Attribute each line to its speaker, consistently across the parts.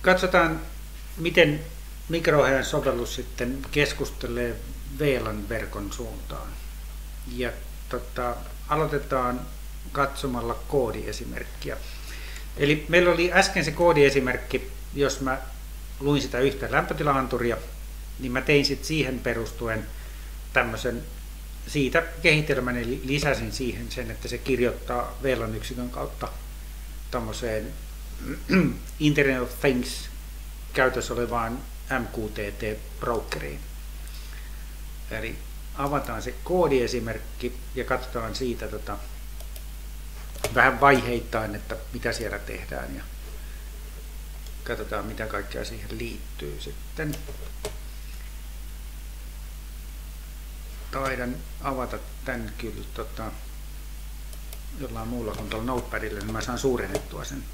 Speaker 1: Katsotaan, miten mikro-ohjaajan sovellus sitten keskustelee VLAN-verkon suuntaan. Ja aloitetaan katsomalla koodiesimerkkiä. Eli meillä oli äsken se koodiesimerkki, jos mä luin sitä yhtä lämpötila-anturia, niin mä tein sitten siihen perustuen tämmöisen siitä kehitelmän, eli lisäsin siihen sen, että se kirjoittaa VLAN-yksikön kautta tämmöiseen Internet of Things käytössä olevaan MQTT-brokeriin. Eli avataan se koodiesimerkki ja katsotaan siitä vähän vaiheittain, että mitä siellä tehdään ja katsotaan mitä kaikkea siihen liittyy sitten. Taidan avata tämän kyllä jollain muulla kuin tuolla notepadilla, niin mä saan suurennettua sen.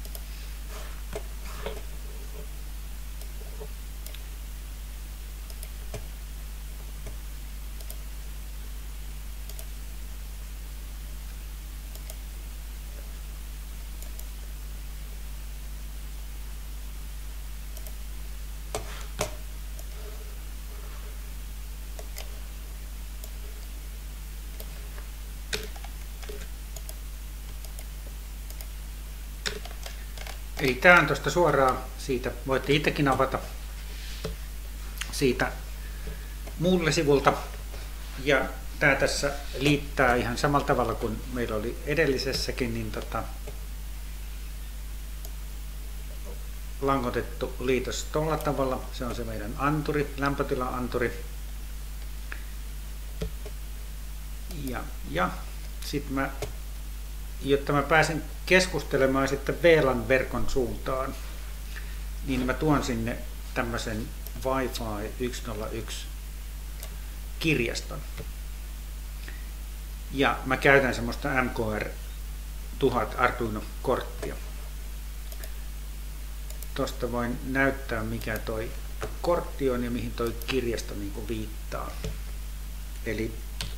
Speaker 1: Eli tämä on tuosta suoraan siitä, voitte itsekin avata siitä muulle sivulta. Ja tämä tässä liittää ihan samalla tavalla kuin meillä oli edellisessäkin, niin langotettu liitos tuolla tavalla. Se on se meidän anturi, lämpötila-anturi. Ja sitten jotta mä pääsen keskustelemaan sitten VLAN-verkon suuntaan, niin mä tuon sinne tämmöisen Wi-Fi 101 kirjaston. Ja mä käytän semmoista MKR 1000 Arduino-korttia. Tosta voin näyttää mikä toi kortti on ja mihin toi kirjasto niinku viittaa. Eli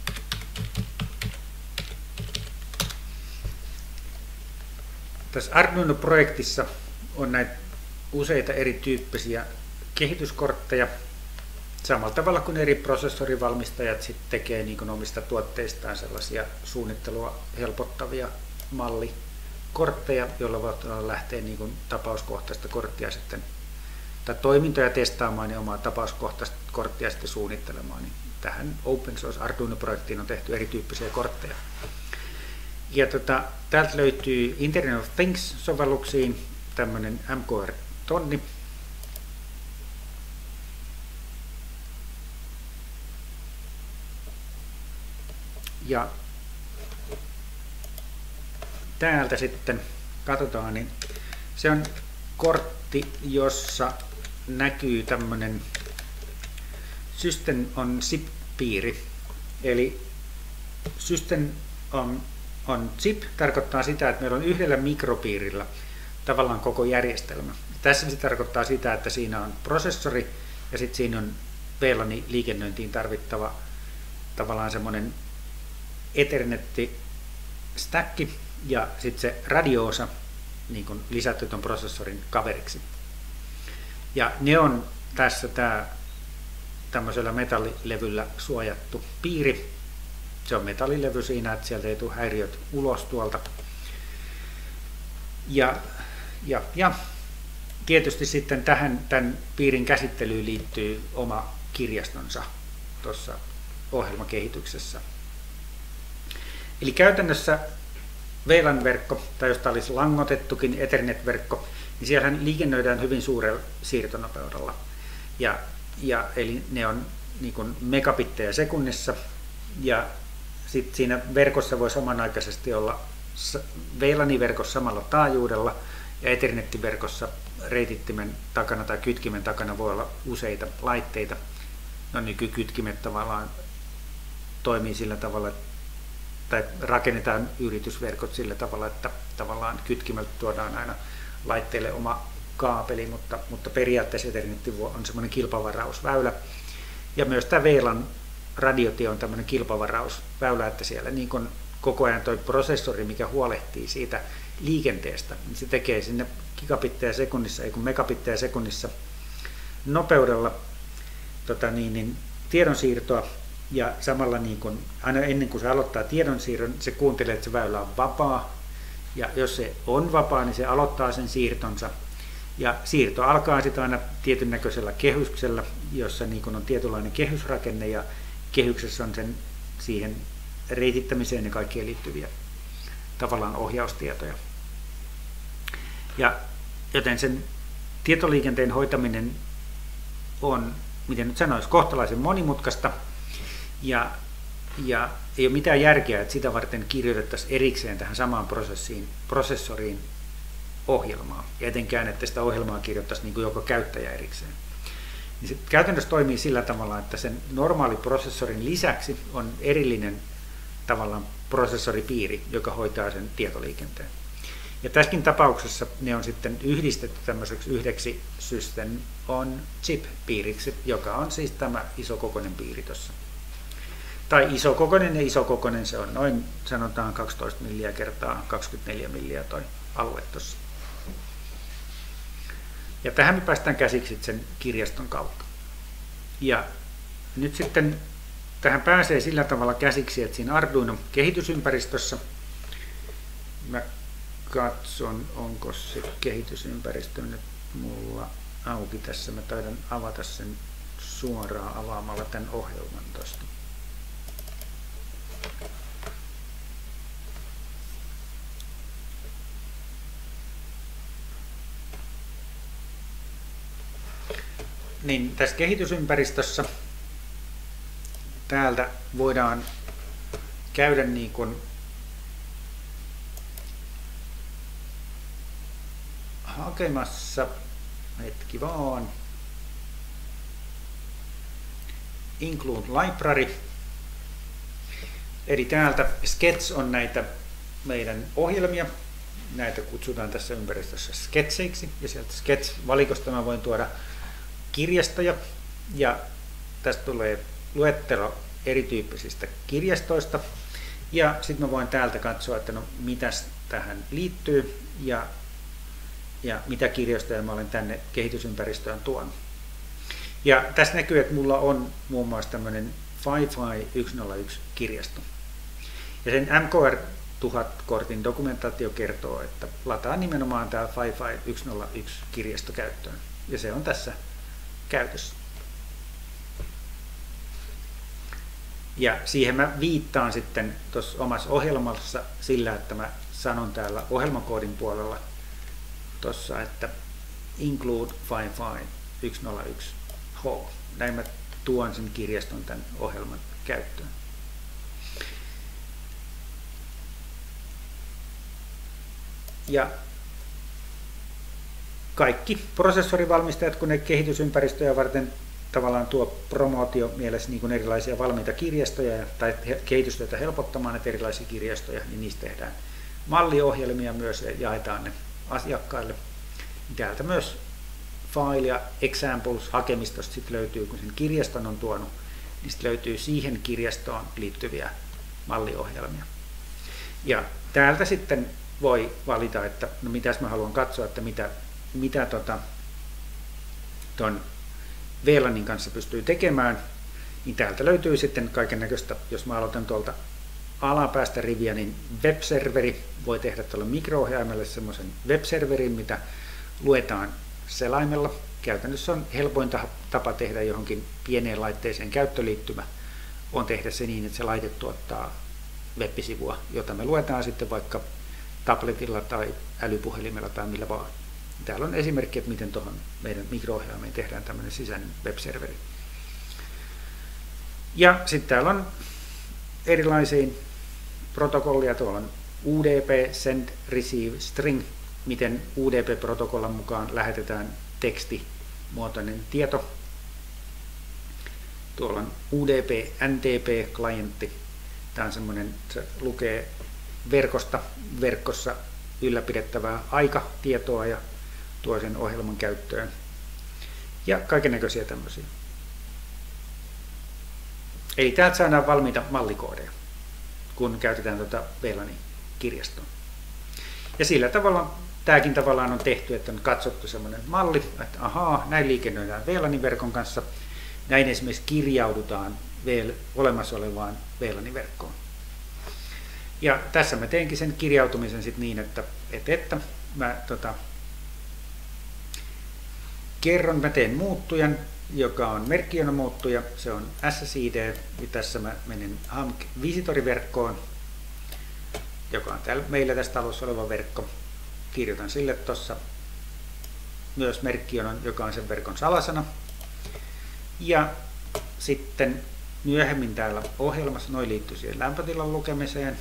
Speaker 1: tässä Arduino-projektissa on näitä useita erityyppisiä kehityskortteja, samalla tavalla kuin eri prosessorivalmistajat sitten tekee niin kuin omista tuotteistaan sellaisia suunnittelua helpottavia mallikortteja, joilla voidaan lähteä niin kuin tapauskohtaista korttia sitten, tai toimintoja testaamaan ja omaa tapauskohtaista korttia sitten suunnittelemaan. Niin tähän Open Source Arduino-projektiin on tehty erityyppisiä kortteja. Ja täältä löytyy Internet of Things-sovelluksiin tämmöinen MKR-tonni. Ja täältä sitten katsotaan, niin se on kortti, jossa näkyy tämmöinen System on Zip-piiri. Eli System on zip tarkoittaa sitä, että meillä on yhdellä mikropiirillä tavallaan koko järjestelmä. Tässä se tarkoittaa sitä, että siinä on prosessori ja sitten siinä on VLANin liikennöintiin tarvittava tavallaan semmoinen Ethernet-stack ja sitten se radio-osa niin kuin lisätty tuon prosessorin kaveriksi. Ja ne on tässä tämmöisellä metallilevyllä suojattu piiri. Se on metallilevy siinä, että sieltä ei tule häiriöt ulos tuolta. Ja tietysti sitten tämän piirin käsittelyyn liittyy oma kirjastonsa tuossa ohjelmakehityksessä. Eli käytännössä VLAN-verkko, tai jos tämä olisi langotettukin Ethernet-verkko, niin siellähän liikennöidään hyvin suurella siirtonopeudella. Eli ne on niin kuin megabittejä sekunnissa, ja sitten siinä verkossa voi samanaikaisesti olla VLAN-verkossa samalla taajuudella ja Ethernet-verkossa reitittimen takana tai kytkimen takana voi olla useita laitteita. No nykykytkimet tavallaan toimii sillä tavalla, tai rakennetaan yritysverkot sillä tavalla, että tavallaan kytkimeltä tuodaan aina laitteelle oma kaapeli, mutta periaatteessa Ethernet on semmoinen kilpavarausväylä. Ja myös tämä VLAN radiotie on tämmöinen kilpavarausväylä, että siellä niin kun koko ajan tuo prosessori, mikä huolehtii siitä, liikenteestä. Se tekee sinne gigabitteja sekunnissa, ei kun megabitteja sekunnissa nopeudella tiedonsiirtoa, ja samalla niin kun, aina ennen kuin se aloittaa tiedonsiirron, se kuuntelee, että se väylä on vapaa, ja jos se on vapaa, niin se aloittaa sen siirtonsa, ja siirto alkaa sitten aina tietyn näköisellä kehyksellä, jossa niin kun on tietynlainen kehysrakenne, ja kehyksessä on sen siihen reitittämiseen ja kaikkeen liittyviä tavallaan ohjaustietoja. Ja joten sen tietoliikenteen hoitaminen on, miten nyt sanoisi, kohtalaisen monimutkaista, ja ei ole mitään järkeä, että sitä varten kirjoitettaisiin erikseen tähän samaan prosessoriin ohjelmaa, ja etenkään, että sitä ohjelmaa kirjoittaisi niin kuin joka käyttäjä erikseen. Niin se käytännössä toimii sillä tavalla, että sen normaali prosessorin lisäksi on erillinen tavallaan prosessoripiiri, joka hoitaa sen tietoliikenteen. Ja tässäkin tapauksessa ne on sitten yhdistetty tämmöiseksi yhdeksi System on Chip-piiriksi, joka on siis tämä isokokoinen piiri tuossa. Tai isokokoinen ja isokokoinen, se on noin sanotaan 12 milliä kertaa 24 milliä toi alue tuossa. Ja tähän me päästään käsiksi sen kirjaston kautta. Ja nyt sitten tähän pääsee sillä tavalla käsiksi, että siinä Arduino-kehitysympäristössä, mä katson, onko se kehitysympäristö nyt mulla auki tässä, mä taidan avata sen suoraan avaamalla tämän ohjelman tuosta. Niin tässä kehitysympäristössä täältä voidaan käydä niin kuin hakemassa, hetki vaan, include library, eli täältä Sketch on näitä meidän ohjelmia, näitä kutsutaan tässä ympäristössä sketseiksi, ja sieltä Sketch-valikosta mä voin tuoda kirjastoja, ja tästä tulee luettelo erityyppisistä kirjastoista, ja sitten mä voin täältä katsoa, että no mitäs tähän liittyy, ja mitä kirjastoja mä olen tänne kehitysympäristöön tuonut. Ja tässä näkyy, että mulla on muun muassa tämmöinen Fi-Fi 101 kirjasto. Ja sen MKR1000-kortin dokumentaatio kertoo, että lataa nimenomaan tämä Fi-Fi 101 kirjasto käyttöön. Ja se on tässä käytössä. Ja siihen mä viittaan sitten tuossa omassa ohjelmassa sillä, että mä sanon täällä ohjelmakoodin puolella tuossa, että include Fi-Fi 101H. Näin mä tuon sen kirjaston tämän ohjelman käyttöön. Ja kaikki prosessorivalmistajat, kun ne kehitysympäristöjä varten tavallaan tuo promootio mielessä niin kuin erilaisia valmiita kirjastoja tai kehitystyötä helpottamaan näitä erilaisia kirjastoja, niin niistä tehdään malliohjelmia myös ja jaetaan ne asiakkaille. Täältä myös file ja examples hakemistosta sit löytyy, kun sen kirjaston on tuonut, niin sit löytyy siihen kirjastoon liittyviä malliohjelmia. Ja täältä sitten voi valita, että no mitäs mä haluan katsoa, että mitä ton VLANin kanssa pystyy tekemään, niin täältä löytyy sitten kaikennäköistä, jos mä aloitan tuolta alapäästä riviä, niin web-serveri voi tehdä tuolla mikro-ohjaimelle semmoisen web-serverin, mitä luetaan selaimella. Käytännössä on helpoin tapa tehdä johonkin pieneen laitteeseen käyttöliittymä, on tehdä se niin, että se laite tuottaa web-sivua, jota me luetaan sitten vaikka tabletilla tai älypuhelimella tai millä vaan. Täällä on esimerkki, että miten tuohon meidän mikro-ohjaimeen tehdään tämmöinen sisäinen web-serveri. Ja sitten täällä on erilaisia protokollia. Tuolla on UDP, Send, Receive, String, miten UDP-protokollan mukaan lähetetään tekstimuotoinen tieto. Tuolla on UDP, NTP-klientti. Tämä on semmoinen, se lukee verkossa ylläpidettävää aikatietoa ja tuo sen ohjelman käyttöön. Ja kaikennäköisiä tämmöisiä. Eli täältä saadaan valmiita mallikoodeja, kun käytetään tuota VLANin kirjastoa. Ja sillä tavalla tämäkin tavallaan on tehty, että on katsottu semmoinen malli, että ahaa, näin liikennöidään VLAN-verkon kanssa, näin esimerkiksi kirjaudutaan olemassa olevaan VLAN-verkkoon. Ja tässä mä teinkin sen kirjautumisen sitten niin, että mä mä teen muuttujan, joka on merkkionomuuttuja, se on SSID, ja tässä mä menen HAMC-visitoriverkkoon, joka on meillä tässä talossa oleva verkko. Kirjoitan sille tuossa myös merkkionon, joka on sen verkon salasana. Ja sitten myöhemmin täällä ohjelmassa, noi liittyy siihen lämpötilan lukemiseen,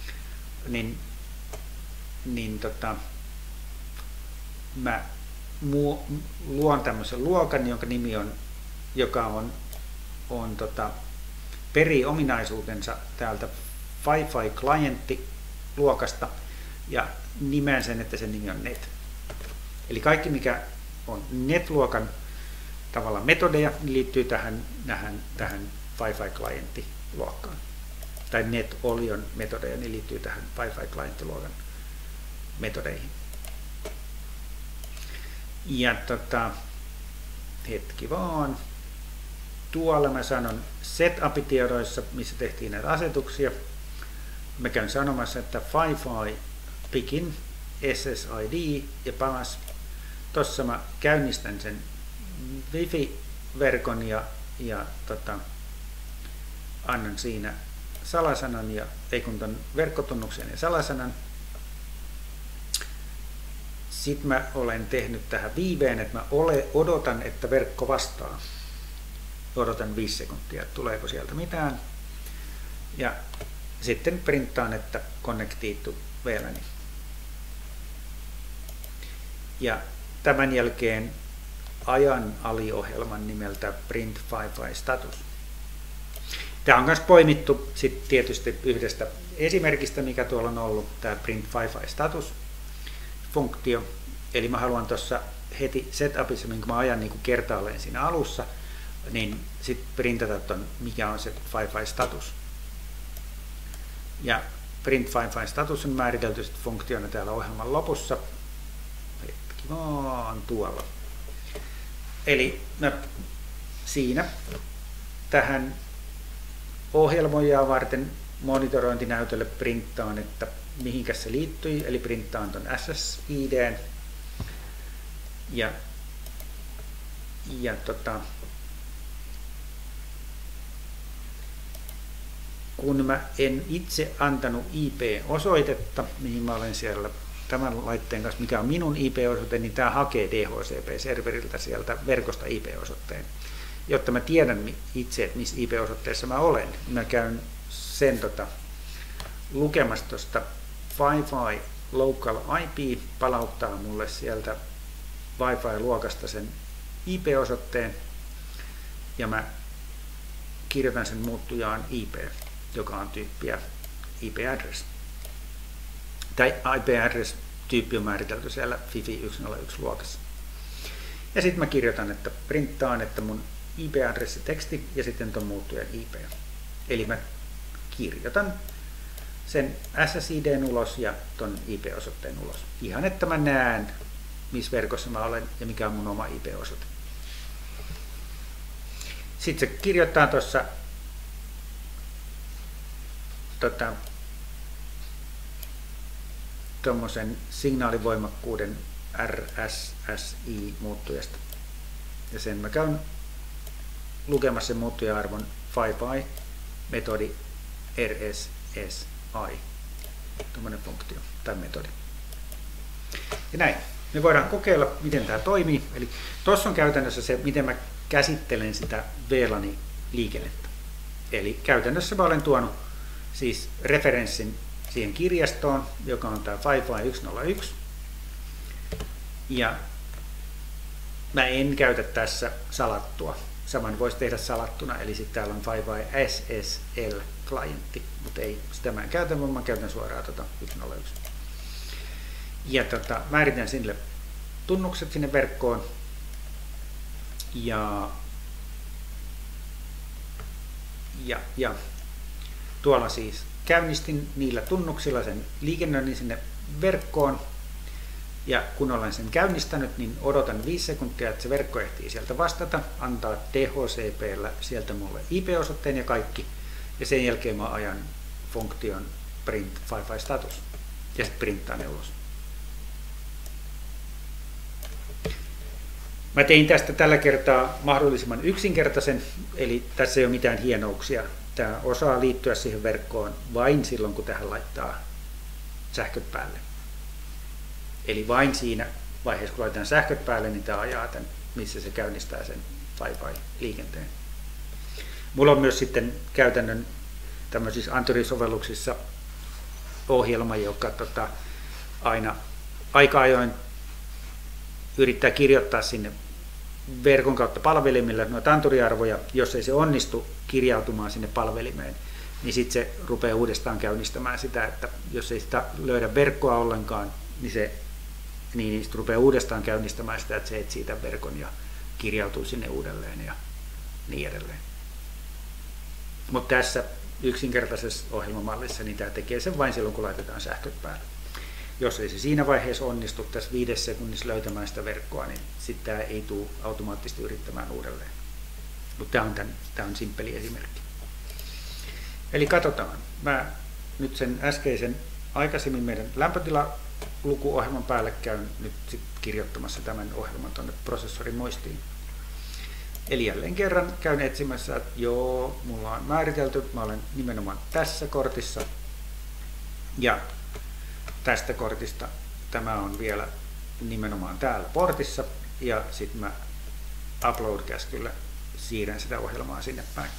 Speaker 1: mä luon tämmöisen luokan, jonka nimi on, perii ominaisuutensa täältä Wi-Fi Client-luokasta ja nimeän sen, että sen nimi on net. Eli kaikki, mikä on net-luokan tavallaan metodeja, liittyy tähän Wi-Fi Client-luokkaan. Tai NetOlion metodeja, niin liittyy tähän Wi-Fi Client-luokan metodeihin. Ja hetki vaan. Tuolla mä sanon setup-tiedoissa, missä tehtiin näitä asetuksia. Mä käyn sanomassa, että Wi-Fi pickin SSID ja pass. Tossa mä käynnistän sen Wi-Fi-verkon ja annan siinä salasanan ja ton verkkotunnuksen ja salasanan. Sitten mä olen tehnyt tähän viiveen, että mä odotan, että verkko vastaa. Odotan 5 sekuntia, että tuleeko sieltä mitään. Ja sitten printtaan, että connected to VLAN. Ja tämän jälkeen ajan aliohjelman nimeltä print Wi-Fi status. Tämä on myös poimittu sit tietysti yhdestä esimerkistä, mikä tuolla on ollut, tämä print Wi-Fi status funktio. Eli mä haluan tuossa heti setupissa, minkä mä ajan niin kertaalleen siinä alussa, niin sitten printata ton, mikä on se Wi-Fi status. Ja print Wi-Fi status on määritelty sit funktiona täällä ohjelman lopussa. Hetki vaan tuolla. Eli mä siinä tähän ohjelmoijaa varten monitorointinäytölle printtaan, että mihinkä se liittyi, eli printtaan ton SSID:n ja kun mä en itse antanut IP-osoitetta, mihin mä olen siellä tämän laitteen kanssa, mikä on minun IP-osoite, niin tämä hakee DHCP-serveriltä sieltä verkosta IP-osoitteen. Jotta mä tiedän itse, että missä IP-osoitteessa mä olen, mä käyn sen lukemassa tuosta Wi-Fi Local IP, palauttaa mulle sieltä Wi-Fi-luokasta sen IP-osoitteen, ja mä kirjoitan sen muuttujaan IP, joka on tyyppiä IP-address. Tai IP-address-tyyppi on määritelty siellä FIFI 101-luokassa. Ja sitten mä kirjoitan, että printtaan, että mun IP-adressiteksti ja sitten ton muuttujan IP. Eli mä kirjoitan sen SSID:n ulos ja ton IP-osoitteen ulos. Ihan että mä näen, missä verkossa mä olen ja mikä on mun oma IP-osoite. Sitten se kirjoittaa tuossa tuommoisen signaalivoimakkuuden RSSI-muuttujasta. Ja sen mä käyn lukemassa sen muuttuja-arvon Wi-Fi-metodi RSSI. Tuommoinen funktio tai metodi. Ja näin. Me voidaan kokeilla, miten tämä toimii. Eli tuossa on käytännössä se, miten mä käsittelen sitä VLAN-liikennettä. Eli käytännössä mä olen tuonut siis referenssin siihen kirjastoon, joka on tämä Wi-Fi 101. Ja mä en käytä tässä salattua. Saman voisi tehdä salattuna, eli sitten täällä on Wi-Fi SSL-klientti, mutta ei sitä mä en käytä, vaan mä käytän suoraan 101. Ja määritän sille tunnukset sinne verkkoon. Ja tuolla siis käynnistin niillä tunnuksilla sen liikennöinnin sinne verkkoon. Ja kun olen sen käynnistänyt, niin odotan 5 sekuntia, että se verkko ehtii sieltä vastata, antaa DHCP:llä sieltä mulle IP-osoitteen ja kaikki. Ja sen jälkeen mä ajan funktion print Wi-Fi status ja sitten printtaan ne ulos. Mä tein tästä tällä kertaa mahdollisimman yksinkertaisen, eli tässä ei ole mitään hienouksia. Tämä osaa liittyä siihen verkkoon vain silloin, kun tähän laittaa sähköt päälle. Eli vain siinä vaiheessa, kun laitetaan sähköt päälle, niin tämä ajaa tämän, missä se käynnistää sen Wi-Fi-liikenteen. Mulla on myös sitten käytännön tämmöisissä Antury-sovelluksissa ohjelma, joka aina aika ajoin yrittää kirjoittaa sinne verkon kautta palvelimille noita Antury-arvoja. Jos ei se onnistu kirjautumaan sinne palvelimeen, niin sitten se rupeaa uudestaan käynnistämään sitä, että jos ei sitä löydä verkkoa ollenkaan, niin se rupeaa uudestaan käynnistämään sitä, että se etsii tämän verkon ja kirjautuu sinne uudelleen ja niin edelleen. Mutta tässä yksinkertaisessa ohjelmamallissa niin tämä tekee sen vain silloin, kun laitetaan sähköt päälle. Jos ei se siinä vaiheessa onnistu tässä 5 sekunnissa löytämään sitä verkkoa, niin sitten tämä ei tule automaattisesti yrittämään uudelleen. Mutta tämä on simppeli esimerkki. Eli katsotaan. Mä nyt sen äskeisen aikaisemmin meidän lämpötilalukuohjelman päälle käyn nyt sit kirjoittamassa tämän ohjelman tuonne prosessorin muistiin. Eli jälleen kerran käyn etsimässä, että joo, mulla on määritelty, mä olen nimenomaan tässä kortissa ja tästä kortista tämä on vielä nimenomaan täällä portissa ja sitten mä upload-käskyllä siirrän sitä ohjelmaa sinne päin.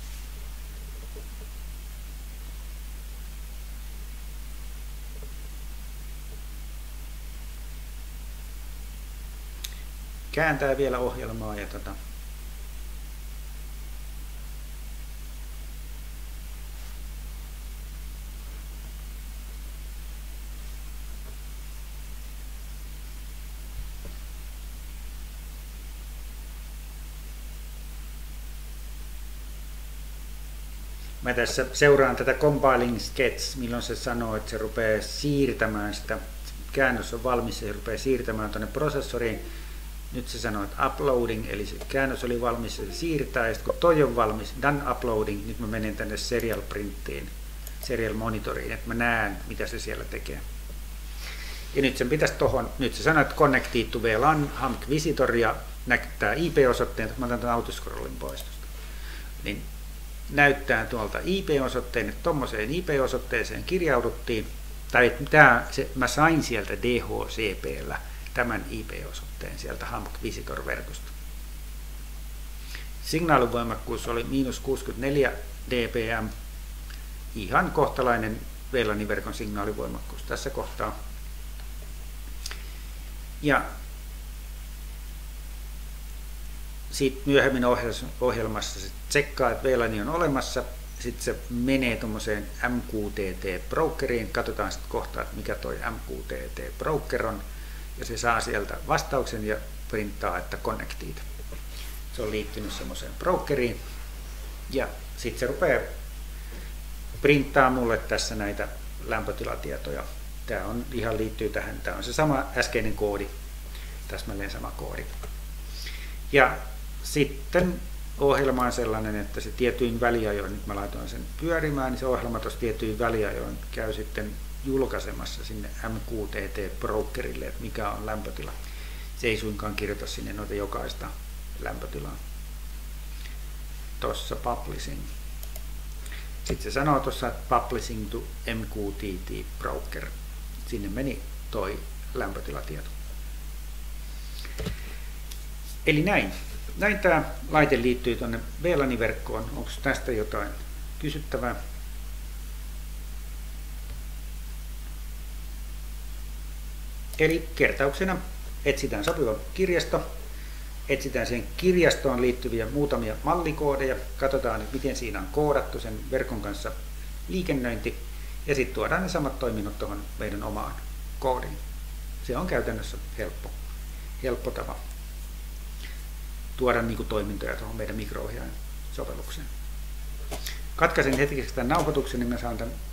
Speaker 1: Kääntää vielä ohjelmaa ja mä tässä seuraan tätä compiling sketch, milloin se sanoo, että se rupeaa siirtämään sitä, käännös on valmis ja se rupeaa siirtämään tuonne prosessoriin. Nyt se sanoo, että uploading, eli se käännös oli valmis ja se siirtää, ja sitten kun toi on valmis, done uploading, nyt mä menen tänne serial printtiin, serial monitoriin, että mä näen, mitä se siellä tekee. Ja nyt sen pitäisi nyt se sanoo, että connected to VLAN, HAMC visitor, ja näyttää IP-osoitteen, että mä otan tämän autoscrollin pois. Niin näyttää tuolta IP-osoitteen, että tuommoiseen IP-osoitteeseen kirjauduttiin, tai mä sain sieltä DHCP:llä tämän IP-osoitteen sieltä HAMC Visitor-verkosta. Signaalivoimakkuus oli -64 dBm, ihan kohtalainen VLAN-verkon signaalivoimakkuus tässä kohtaa. Ja sitten myöhemmin ohjelmassa se tsekkaa, että VLAN on olemassa, sitten se menee tuommoiseen MQTT-brokeriin, katsotaan sitten kohta, että mikä toi MQTT-broker on, ja se saa sieltä vastauksen ja printtaa, että connected. Se on liittynyt semmoiseen brokeriin, ja sitten se rupeaa printtaa mulle tässä näitä lämpötilatietoja. Tämä on ihan liittyy tähän, tämä on se sama äskeinen koodi, täsmälleen sama koodi. Ja sitten ohjelma on sellainen, että se tietyin väliajoin, nyt mä laitoin sen pyörimään, niin se ohjelma tuossa tietyin väliajoin käy sitten julkaisemassa sinne MQTT-brokerille, että mikä on lämpötila. Se ei suinkaan kirjoita sinne noita jokaista lämpötilaa. Tuossa publishing. Sitten se sanoo tuossa, että publishing to MQTT broker. Sinne meni toi lämpötilatieto. Eli näin tämä laite liittyy tuonne VLAN-verkkoon. Onko tästä jotain kysyttävää? Eli kertauksena etsitään sopiva kirjasto, etsitään sen kirjastoon liittyviä muutamia mallikoodeja, katsotaan, että miten siinä on koodattu sen verkon kanssa liikennöinti, ja sitten tuodaan ne samat toiminnot tuohon meidän omaan koodiin. Se on käytännössä helppo tapa tuoda toimintoja tuohon meidän mikro-ohjaajan sovellukseen. Katkaisen hetkeksi tämän nauhoituksen, niin mä saan tämän